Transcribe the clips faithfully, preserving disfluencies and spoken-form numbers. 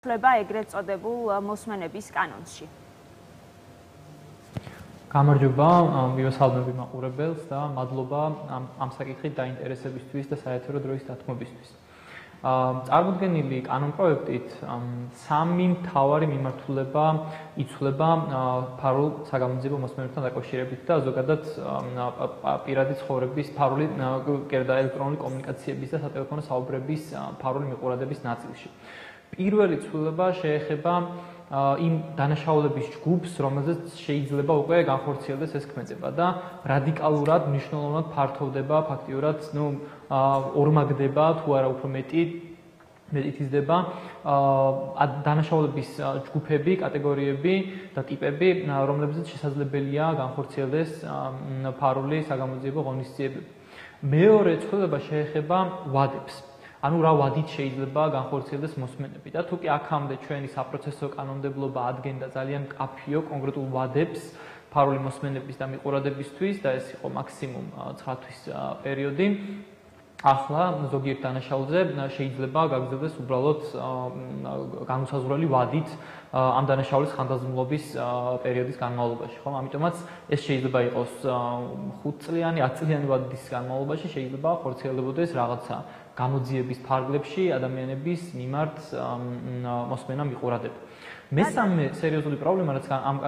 ფლება ეგრეთ წოდებულ მოსმენების კანონში. გამარჯობა, მივესალმები მაყურებელს და მადლობა ამ საკითხით დაინტერესებისთვის და საეთერო დროის დათმობისთვის. წარმოდგენილი კანონპროექტით სამი მთავარი მიმართულება იცვლება ფარულ საგამოძიებო მოსმენებთან დაკავშირებით და ზოგადად პირადი ცხოვრების ფარული კერდა ელექტრონული კომუნიკაციების და სატელეფონო საუბრების ფარული მიყურადების ნაწილში. პირველი ცვლილება შეეხება იმ დანაშაულების ჯგუფს, რომელზეც შეიძლება უკვე განხორციელდეს ეს ქმედება და რადიკალურად მნიშვნელოვნად ფართოვდება ფაქტიურად, ну, ორმაგდება თუ არა უფრო მეტი მეტითიზდება დანაშაულების ჯგუფები, კატეგორიები და ტიპები, რომლებზეც შესაძლებელია განხორციელდეს ფარული საგამოძიებო ღონისძიებები. მეორე ცვლილება შეეხება ვადებს. ანუ რა ვადით შეიძლება განხორციელდეს მოსმენები და თუკი აქამდე ჩვენი საპროცესო კანონმდებლობა ადგენდა ძალიან მკაფიო კონკრეტულ ვადებს ფარული მოსმენების და მიყურადებისთვის და ეს იყო მაქსიმუმ ცხრა თვის პერიოდი, ახლა ზოგიერთ დანაშაულზე შეიძლება გაგრძელდეს უბრალოდ განუსაზღვრელი ვადით ამ დანაშაულის ხანგრძლივობის პერიოდის განმავლობაში, ხომ? ამიტომაც ეს შეიძლება იყოს ხუთწლიანი, ათწლიანი ვადის განმავლობაში შეიძლება ხორციელდებოდეს რაღაცა გამოძიების ფარგლებში ადამიანების მიმართ მოსმენა მიყურადება. მესამე სერიოზული პრობლემა, რაც ამ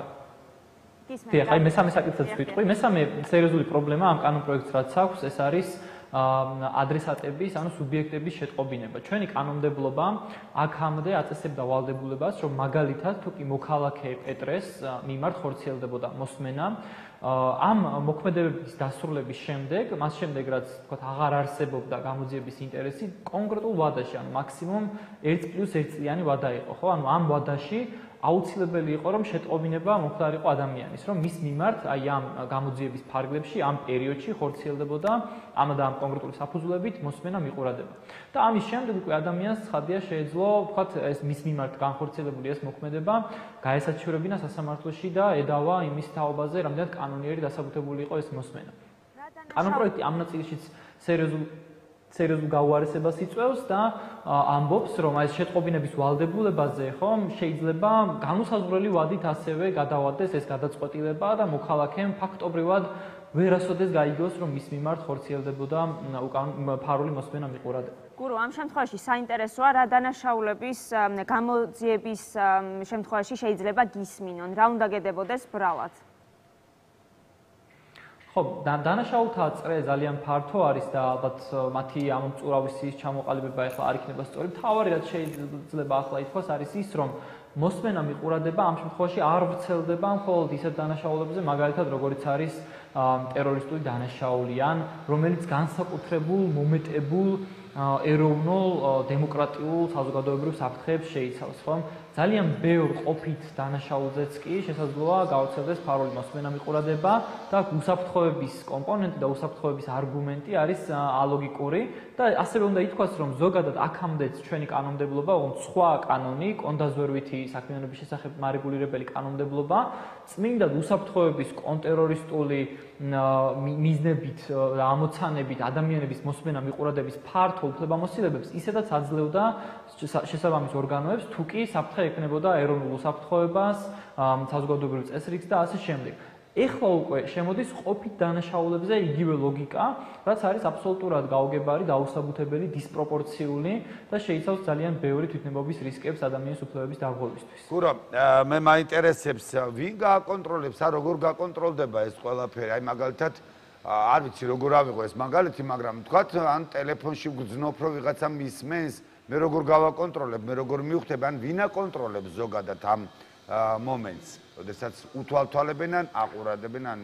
დიახ, აი მესამე საკითხსაც ვიტყვი, მესამე სერიოზული პრობლემა ამ კანონპროექტს რაც აქვს, ეს არის ადრესატების, ანუ სუბიექტების შეტყობინება. ჩვენი კანონმდებლობა აქამდე აწესებდა ვალდებულებას, რომ მაგალითად თუკი მოქალაქე პეტრეს მიმართ ხორციელდებოდა მოსმენა, ამ მოქმედებების დასრულების შემდეგ, მას შემდეგ რაც თქვათ აღარ არსებობდა გამოძიების ინტერესი, კონკრეტულ ვადაში, ანუ მაქსიმუმ ერთ პლუს ერთ წლიანი ვადა იყო, ხო? ანუ ამ ვადაში აუცილებელი იყო, რომ შეტყობინება მომხდარიყო ადამიანის, რომ მის მიმართ აი ამ გამოძიების ფარგლებში, ამ პერიოდში ხორციელდებოდა ამ და ამ კონკრეტული საფუძვლებით მოსმენა მიყურადება. და ამის შემდეგ უკვე ადამიანს ცხადია შეეძლო, ვთქვათ, ეს მის მიმართ განხორციელებული ეს მოქმედება გაესაჩივრებინა სასამართლოში და ედავა იმის თაობაზე, რამდენად კანონიერი დასაბუთებული იყო ეს მოსმენა. კანონპროექტი ამ ნაწილშიც სერიოზულ სერიოზულ გაუარესებას იწვევს და ამბობს, რომ ეს შეტყობინების ვალდებულებაზე, ხომ, შეიძლება განუსაზღვრელი ვადით ასევე გადავადდეს ეს გადაწყვეტილება და მოქალაქემ ფაქტობრივად ვერასოდეს გაიგოს, რომ მის მიმართ ხორციელდებოდა ფარული მოსმენა მიყურადება. გურო, ამ შემთხვევაში საინტერესოა რა დანაშაულების გამოძიების შემთხვევაში შეიძლება გისმინონ, რა უნდა გედებოდეს ბრალად. ხო, დანაშაულთა წრე ძალიან ფართო არის და ალბათ მათი ამომწურავის ჩამოყალიბება ახლა არ იქნება სწორი. მთავარი რაც შეიძლება ახლა ითქვას არის ის, რომ მოსმენა მიყურადება ამ შემთხვევაში არ ვრცელდება მხოლოდ ისეთ დანაშაულებებზე, მაგალითად როგორიც არის ტერორისტული დანაშაული, ან რომელიც განსაკუთრებულ მომეტებულ ეროვნულ დემოკრატიულ საზოგადოებრივ საფრთხეებს შეიცავს, ხომ? ძალიან ბევრ ყოფით დანაშაულზეც კი შესაძლოა გავრცელდეს ფარული მოსმენა მიყურადება და უსაფრთხოების კომპონენტი და უსაფრთხოების არგუმენტი არის ალოგიკური და ასევე უნდა ითქვას, რომ ზოგადად აქამდეც ჩვენი კანონმდებლობა, ოღონდ სხვა კანონი, კონდაზვერვითი საქმიანობის შესახებ მარეგულირებელი კანონმდებლობა, წმინდად უსაფრთხოების კონტერორისტული მიზნებით და ამოცანებით ადამიანების მოსმენა მიყურადების ფართო უფლებამოსილებებს ისედაც აძლევდა შესაბამის ორგანოებს, თუ კი საფრთხე ექნებოდა ეროვნულ უსაფრთხოებას, საზოგადოებრივ წესრიგს და ასე შემდეგ. ეხლა უკვე შემოდის ყოფით დანაშაულებზე იგივე ლოგიკა, რაც არის აბსოლუტურად გაუგებარი, დაუსაბუთებელი, დისპროპორციული და შეიცავს ძალიან ბევრი თვითნებობის რისკებს ადამიანის უფლებების დარღვევისთვის. გურო, მე მაინტერესებს, ვინ გააკონტროლებს, ან როგორ გაკონტროლდება ეს ყველაფერი? აი მაგალითად, არ ვიცი როგორ ავიღო ეს მაგალითი, მაგრამ თქვათ, ან ტელეფონში ვგრძნობ, რომ ვიღაცა მისმენს, მე როგორ გავაკონტროლებ, მე როგორ მივხვდები, ან ვინ აკონტროლებს ზოგადად ამ მომენტს, როდესაც უთვალთვალებენ ან აყურებენ ან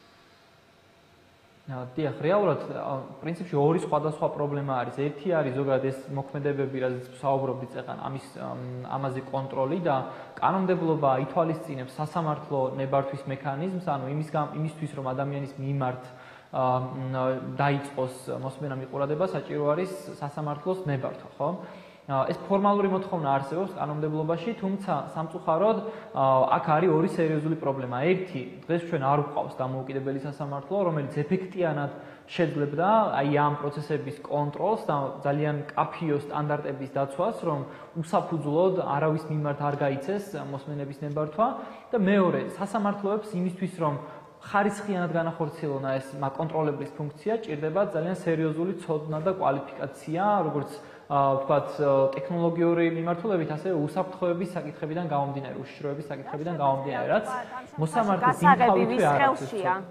დიახ, რეალურად პრინციპში ორი სხვადასხვა პრობლემა არის. ერთი არის ზოგადად ეს მოქმედებები, რაზეც საუბრობდით წეღან, ამის ამაზე კონტროლი და კანონმდებლობა ითვალისწინებს სასამართლო ნებართვის მექანიზმს, ანუ იმის იმისთვის, რომ ადამიანის მიმართ დაიწყოს მოსმენა მიყურადება, საჭირო არის სასამართლოს ნებართვა, ხო? ეს ფორმალური მოთხოვნა არსებობს კანონმდებლობაში, თუმცა სამწუხაროდ აქ არის ორი სერიოზული პრობლემა. ერთი, დღეს ჩვენ არ გვყავს დამოუკიდებელი სასამართლო, რომელიც ეფექტიანად შეძლებდა აი ამ პროცესების კონტროლს და ძალიან კაფიო სტანდარტების დაცვას, რომ უსაფუძვლოდ არავის მიმართ არ გაიცეს მოსმენების ნებართვა და მეორე, სასამართლოებს იმისთვის რომ ხარისხიანად განახორციელონ ეს კონტროლებლის ფუნქცია, ჭირდება ძალიან სერიოზული ცოდნა და კვალიფიკაცია, როგორც ვთქვათ, ტექნოლოგიური მიმართულებით, ასევე უსაფრთხოების საკითხებიდან გამომდინარე, უშიშროების საკითხებიდან გამომდინარე, რაც მოსამართლის იმთავითვე არ აქვს.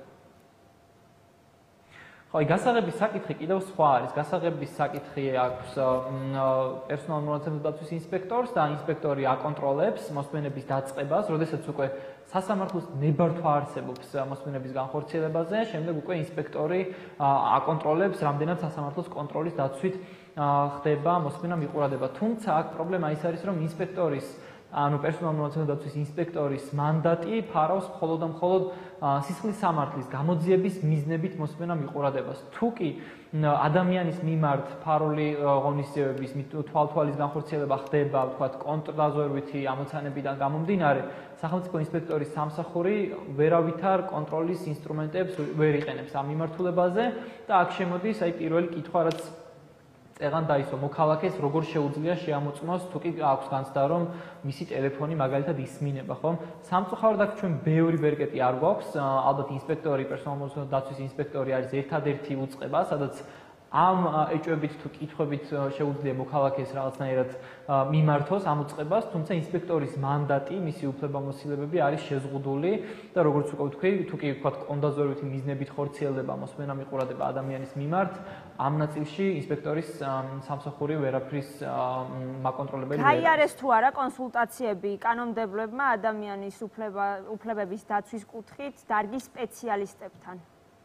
ხო, გასაღების საკითხი კიდევ სხვა არის. გასაღების საკითხი აქვს პერსონალურ მონაცემთა დაცვის ინსპექტორს და ინსპექტორი აკონტროლებს მოსმენების დაწყებას, როდესაც უკვე სასამართლოს ნებართვა არსებობს მოსმენების განხორციელებაზე, შემდეგ უკვე ინსპექტორი აკონტროლებს, რამდენად სასამართლოს კონტროლის დაცვით ხდება მოსმენა მიყურადება. თუმცა აქ პრობლემა ის არის, რომ ინსპექტორის ანუ პერსონალურ მონაცემთა დაცვის ინსპექტორის მანდატი ფარავს მხოლოდ და მხოლოდ სისხლის სამართლის გამოძიების მიზნებით მოსმენა მიყურადებას. თუ კი ადამიანის მიმართ ფარული ღონისძიებების თვალთვალის განხორციელება ხდება, ვთქვათ, კონტრდაზვერვითი ამოცანებიდან გამომდინარე, სახელმწიფო ინსპექტორის სამსახური ვერავითარ კონტროლის ინსტრუმენტებს ვერ იყენებს ამ მიმართულებაზე და აქ შემოდის აი პირველი კითხვა, რაც წეღან დაისვა მოქალაქეს როგორ შეუძლია შეამოწმოს თუ კი აქვს განცდა რომ მისი ტელეფონი მაგალითად ისმინება, ხო? სამწუხაროდ აქ ჩვენ ბევრი ბერკეტი არ გვაქვს, ალბათ ინსპექტორი, პერსონალურ მონაცემთა დაცვის ინსპექტორი არის ერთადერთი უწყება, სადაც ამ ეჭვებით თუ კითხვებით შეუძლია მოქალაქეს რაღაცნაირად მიმართოს ამ უწყებას, თუმცა ინსპექტორის მანდატი, მისი უფლებამოსილებები არის შეზღუდული და როგორც უკვე ვთქვი, თუ კი ვთქვათ კონდაზვერვითი მიზნებით ხორციელდება მოსმენა მიყურადება ადამიანის მიმართ, ამ ნაწილში ინსპექტორის სამსახური ვერაფრის მაკონტროლებელი ვერ არის. გაიარეს თუ არა კონსულტაციები კანონმდებლებმა ადამიანის უფლებების დაცვის კუთხით დარგის სპეციალისტებთან?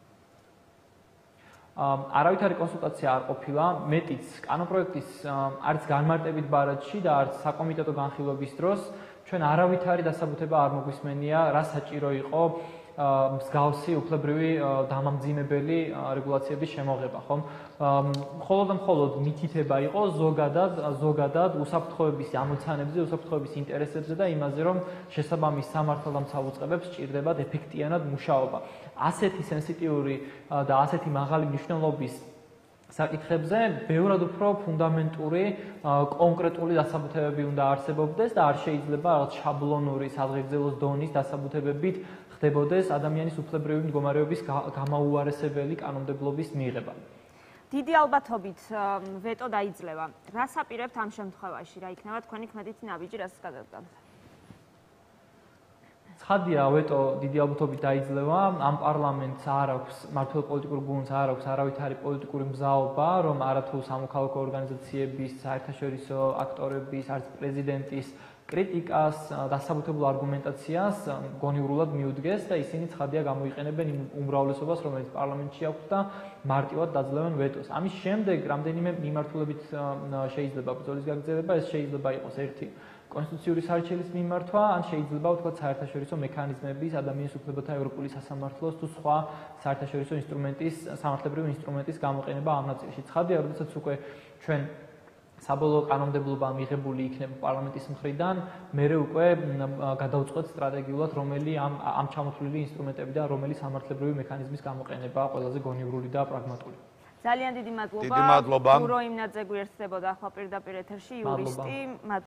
არავითარი კონსულტაცია არ ყოფილა, მეტიც კანონპროექტის არც განმარტებით ბარათში და არც საკომიტეტო განხილვების დროს ჩვენ არავითარი დასაბუთება არ მოგვისმენია, რა საჭირო იყო მსგავსი უფლებრივი დამამძიმებელი რეგულაციების შემოღება, ხომ? მხოლოდ და მხოლოდ მითითება იყო ზოგადად, ზოგადად უსაფრთხოების ამოცანებზე, უსაფრთხოების ინტერესებზე და იმაზე, რომ შესაბამის სამართალდამცავ უწყებებს სჭირდებათ ეფექტიანად მუშაობა. ასეთი სენსიტიური და ასეთი მაღალი მნიშვნელობის საკითხებზე ბევრად უფრო ფუნდამენტური კონკრეტული დასაბუთებები უნდა არსებობდეს და არ შეიძლება რაღაც შაბლონური სადღეგრძელოს დონის დასაბუთებებით ხდებოდეს ადამიანის უფლებრივი მდგომარეობის გამაუარესებელი კანონმდებლობის მიღება. დიდი ალბათობით ვეტო დაიძლევა. რას აპირებთ ამ შემთხვევაში? რა იქნება თქვენი კმედითი ნაბიჯი, რასაც გადავდგამთ? ცხადია, ვეტო დიდი ალბათობით დაიძლევა. ამ პარლამენტს არ აქვს, მართლ პოლიტიკურ გუნდს არ აქვს არავითარი პოლიტიკური მზაობა, რომ არათუ სამოქალაქო ორგანიზაციების, საერთაშორისო აქტორების, არც პრეზიდენტის კრიტიკას, დასაბუთებულ არგუმენტაციას გონივრულად მიუდგეს და ისინი ცხადია გამოიყენებენ იმ უმრავლესობას, რომელიც პარლამენტში აქვს და მარტივად დაძლევენ ვეტოს. ამის შემდეგ რამდენიმე მიმართულებით შეიძლება ბრძოლის გაგრძელება, ეს შეიძლება იყოს ერთი კონსტიტუციური სარჩელის მიმართვა, ან შეიძლება ვთქვათ საერთაშორისო მექანიზმების, ადამიანის უფლებათა ევროპული სასამართლოს თუ სხვა საერთაშორისო ინსტრუმენტის, სამართლებრივი ინსტრუმენტის გამოყენება ამ ნაწილში. ცხადია, როდესაც უკვე ჩვენ საბოლოო კანონმდებლობა მიღებული იქნება პარლამენტის მხრიდან, მერე უკვე გადავწყვეტ სტრატეგიულად, რომელი ამ ამ ჩამოთვლილი ინსტრუმენტები და რომელი სამართლებრივი მექანიზმის გამოყენება ყველაზე გონივრული და პრაგმატული. ძალიან დიდი მადლობა. დიდი მადლობა. გურო იმნაძე გვერდებოდა ახლა პირდაპირ ეთერში, იურისტი.